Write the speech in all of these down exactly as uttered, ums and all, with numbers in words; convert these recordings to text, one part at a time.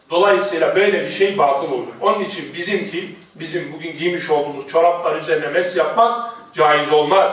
Dolayısıyla böyle bir şey batıl olur. Onun için bizimki, bizim bugün giymiş olduğumuz çoraplar üzerine mes yapmak caiz olmaz.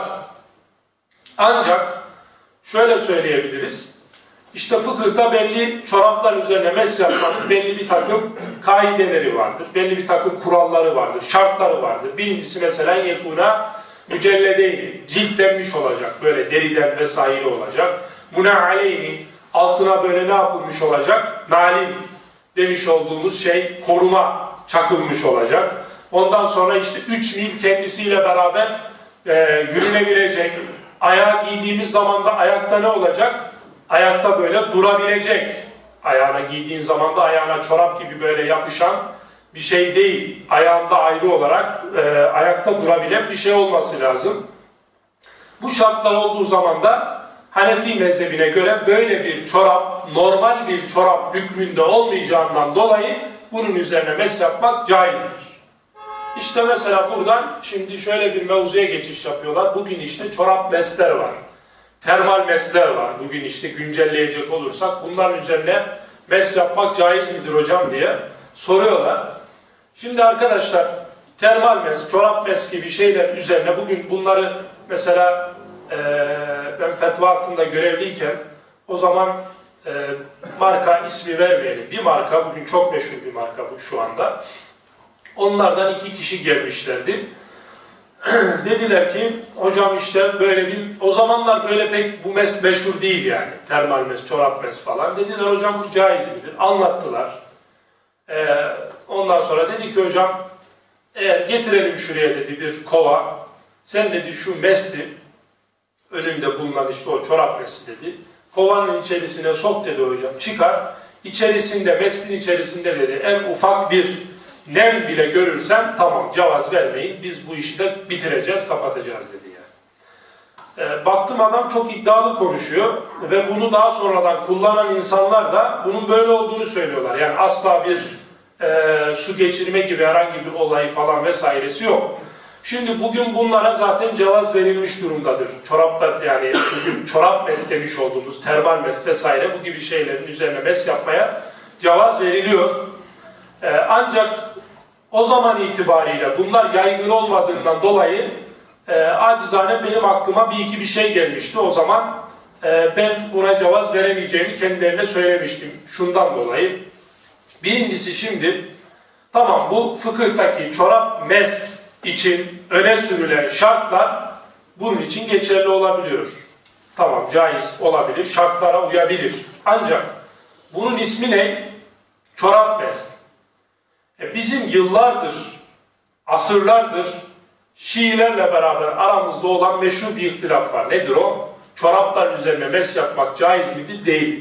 Ancak şöyle söyleyebiliriz. İşte fıkıhta belli çoraplar üzerine mes yapmanın belli bir takım kaideleri vardır. Belli bir takım kuralları vardır, şartları vardır. Birincisi mesela yekuna mücelledeyni, ciltlenmiş olacak, böyle deriden vesaire olacak. Muna'aleyni, altına böyle ne yapılmış olacak? Nalin demiş olduğumuz şey, koruma çakılmış olacak. Ondan sonra işte üç mil kendisiyle beraber e, yürünebilecek. Ayağı giydiğimiz zaman da ayakta ne olacak? Ayakta böyle durabilecek. Ayağına giydiğin zaman da ayağına çorap gibi böyle yapışan bir şey değil. Ayağında ayrı olarak e, ayakta durabilen bir şey olması lazım. Bu şartlar olduğu zaman da Hanefi mezhebine göre böyle bir çorap normal bir çorap hükmünde olmayacağından dolayı bunun üzerine mes yapmak caizdir. İşte mesela buradan şimdi şöyle bir mevzuya geçiş yapıyorlar. Bugün işte çorap mesler var. Termal mesler var. Bugün işte güncelleyecek olursak bunların üzerine mes yapmak caiz midir hocam diye soruyorlar. Şimdi arkadaşlar termal mes, çorap mes gibi şeyler üzerine bugün bunları mesela e, ben fetva hattında görevliyken o zaman e, marka ismi vermeyelim. Bir marka, bugün çok meşhur bir marka bu şu anda. Onlardan iki kişi gelmişlerdi. Dediler ki hocam işte böyle bir, o zamanlar böyle pek bu mes meşhur değil yani. Termal mes, çorap mes falan. Dediler hocam bu caiz midir? Anlattılar. Ee, ondan sonra dedi ki hocam eğer getirelim şuraya dedi bir kova. Sen dedi şu mesti önümde bulunan işte o çorap mesi dedi. Kovanın içerisine sok dedi hocam. Çıkar. İçerisinde, mestin içerisinde dedi en ufak bir nem bile görürsen tamam cevaz vermeyin. Biz bu işi de bitireceğiz, kapatacağız dedi yani. E, baktım adam çok iddialı konuşuyor ve bunu daha sonradan kullanan insanlar da bunun böyle olduğunu söylüyorlar. Yani asla bir e, su geçirme gibi herhangi bir olayı falan vesairesi yok. Şimdi bugün bunlara zaten cevaz verilmiş durumdadır. Çoraplar yani bugün çorap mes demiş olduğumuz termal mes vesaire bu gibi şeylerin üzerine mes yapmaya cevaz veriliyor. Ee, ancak o zaman itibariyle bunlar yaygın olmadığından dolayı e, acizane benim aklıma bir iki bir şey gelmişti. O zaman e, ben buna cevaz veremeyeceğimi kendilerine söylemiştim. Şundan dolayı. Birincisi şimdi tamam bu fıkıhtaki çorap mes için öne sürülen şartlar bunun için geçerli olabiliyor. Tamam caiz olabilir, şartlara uyabilir. Ancak bunun ismi ne? Çorap mes. E bizim yıllardır, asırlardır Şiilerle beraber aramızda olan meşhur bir ihtilaf var. Nedir o? Çoraplar üzerine mes yapmak caiz midir? Değildir.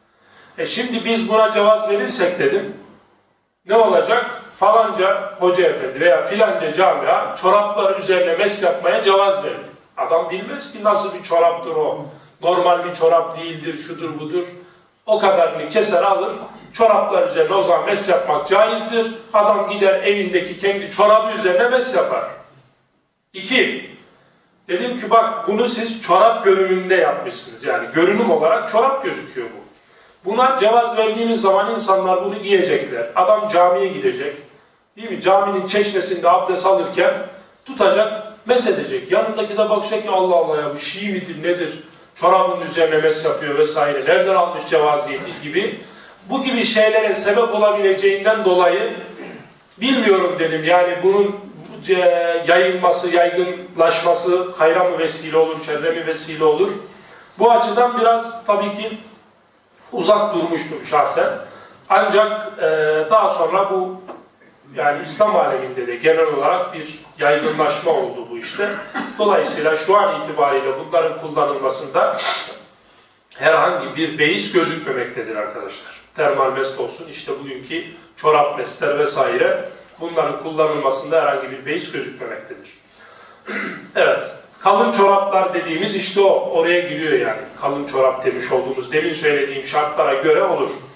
E şimdi biz buna cevaz verirsek dedim, ne olacak? Falanca hoca efendi veya filanca camia çoraplar üzerine mes yapmaya cevaz verir. Adam bilmez ki nasıl bir çoraptır o. Normal bir çorap değildir, şudur budur. O kadarını keser alır. Çoraplar üzerine o zaman mes yapmak caizdir. Adam gider evindeki kendi çorabı üzerine mes yapar. İki, dedim ki bak bunu siz çorap görünümünde yapmışsınız. Yani görünüm olarak çorap gözüküyor bu. Buna cevaz verdiğimiz zaman insanlar bunu giyecekler. Adam camiye gidecek. Değil mi? Caminin çeşmesinde abdest alırken tutacak, mes edecek. Yanındaki de bakacak ki Allah Allah ya bu Şii midir nedir? Çorabın üzerine mes yapıyor vesaire. Nereden almış cevaziyeti gibi. Bu gibi şeylere sebep olabileceğinden dolayı bilmiyorum dedim. Yani bunun yayılması, yaygınlaşması hayra mı vesile olur, şerre mi vesile olur? Bu açıdan biraz tabii ki uzak durmuştum şahsen. Ancak e, daha sonra bu yani İslam aleminde de genel olarak bir yaygınlaşma oldu bu işte. Dolayısıyla şu an itibariyle bunların kullanılmasında herhangi bir beis gözükmemektedir arkadaşlar. Termal mest olsun, işte bugünkü çorap mesler vesaire bunların kullanılmasında herhangi bir beis gözükmemektedir. Evet, kalın çoraplar dediğimiz işte o, oraya giriyor yani. Kalın çorap demiş olduğumuz demin söylediğim şartlara göre olur.